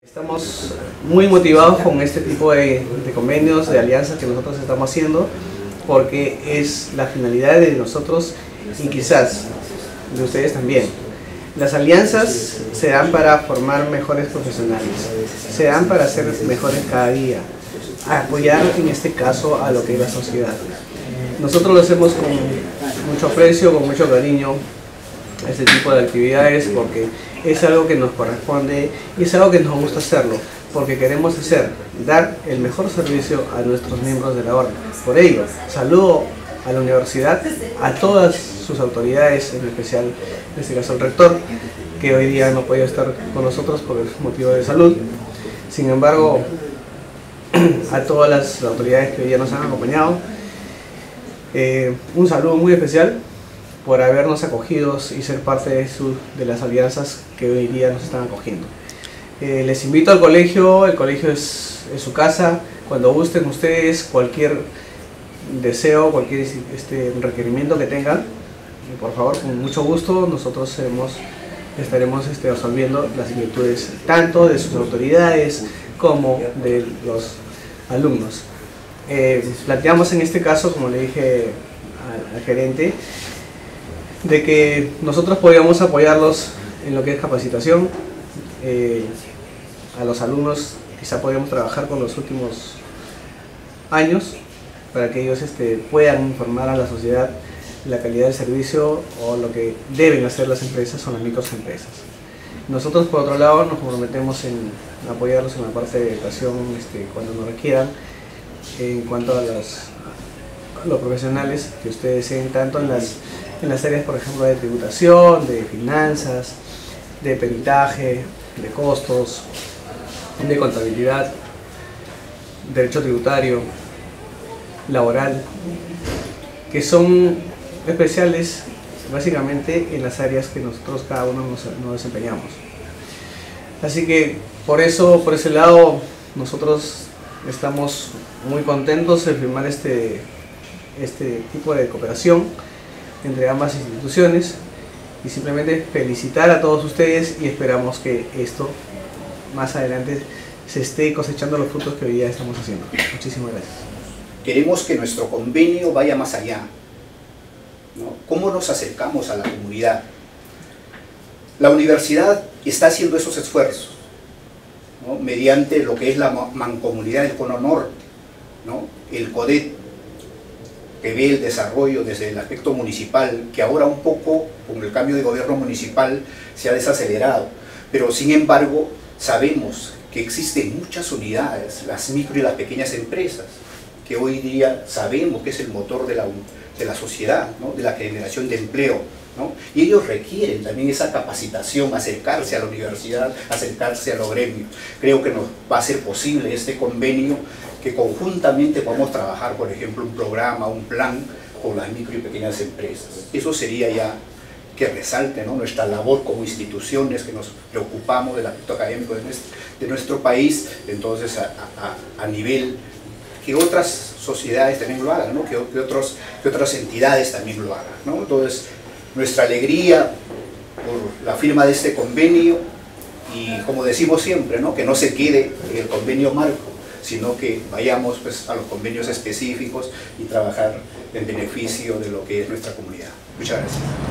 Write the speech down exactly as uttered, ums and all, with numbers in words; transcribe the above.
Estamos muy motivados con este tipo de, de convenios, de alianzas que nosotros estamos haciendo, porque es la finalidad de nosotros y quizás de ustedes también. Las alianzas se dan para formar mejores profesionales, se dan para ser mejores cada día, a apoyar en este caso a lo que es la sociedad. Nosotros lo hacemos con mucho aprecio, con mucho cariño, este tipo de actividades, porque es algo que nos corresponde y es algo que nos gusta hacerlo, porque queremos hacer, dar el mejor servicio a nuestros miembros de la orden. Por ello, saludo a la universidad, a todas sus autoridades, en especial, en este caso el rector, que hoy día no podía estar con nosotros por el motivo de salud. Sin embargo, a todas las autoridades que hoy día nos han acompañado, eh, un saludo muy especial por habernos acogidos y ser parte de, su, de las alianzas que hoy día nos están acogiendo. Eh, les invito al colegio, el colegio es, es su casa. Cuando gusten ustedes cualquier deseo, cualquier este, requerimiento que tengan, por favor, con mucho gusto nosotros seremos, estaremos este, resolviendo las inquietudes tanto de sus autoridades como de los alumnos. Eh, planteamos en este caso, como le dije al, al gerente, de que nosotros podíamos apoyarlos en lo que es capacitación. Eh, a los alumnos quizá podríamos trabajar con los últimos años para que ellos este, puedan informar a la sociedad la calidad del servicio o lo que deben hacer las empresas o las microempresas. Nosotros, por otro lado, nos comprometemos en apoyarlos en la parte de educación este, cuando nos requieran, en cuanto a, las, a los profesionales que ustedes deseen, tanto en las en las áreas, por ejemplo, de tributación, de finanzas, de peritaje, de costos, de contabilidad, derecho tributario, laboral, que son especiales básicamente en las áreas que nosotros cada uno nos, nos desempeñamos. Así que por eso, por ese lado, nosotros estamos muy contentos de firmar este, este tipo de cooperación entre ambas instituciones y simplemente felicitar a todos ustedes, y esperamos que esto más adelante se esté cosechando los frutos que hoy día estamos haciendo. Muchísimas gracias. Queremos que nuestro convenio vaya más allá, ¿no? ¿Cómo nos acercamos a la comunidad? La universidad está haciendo esos esfuerzos, ¿no? Mediante lo que es la mancomunidad del Cono Norte, ¿no? El CODET, que ve el desarrollo desde el aspecto municipal, que ahora un poco con el cambio de gobierno municipal se ha desacelerado, pero sin embargo sabemos que existen muchas unidades, las micro y las pequeñas empresas, que hoy día sabemos que es el motor de la, de la sociedad, ¿no? De la generación de empleo, ¿no? Y ellos requieren también esa capacitación, acercarse a la universidad, acercarse a los gremios. Creo que nos va a ser posible este convenio, que conjuntamente podamos trabajar, por ejemplo, un programa, un plan con las micro y pequeñas empresas. Eso sería ya que resalte, ¿no? Nuestra labor como instituciones que nos preocupamos del aspecto académico de nuestro, de nuestro país, entonces a, a, a nivel que otras sociedades también lo hagan, ¿no? que, que, otros, que otras entidades también lo hagan, ¿no? Entonces, nuestra alegría por la firma de este convenio, y como decimos siempre, ¿no? Que no se quede en el convenio marco, sino que vayamos pues, a los convenios específicos y trabajar en beneficio de lo que es nuestra comunidad. Muchas gracias.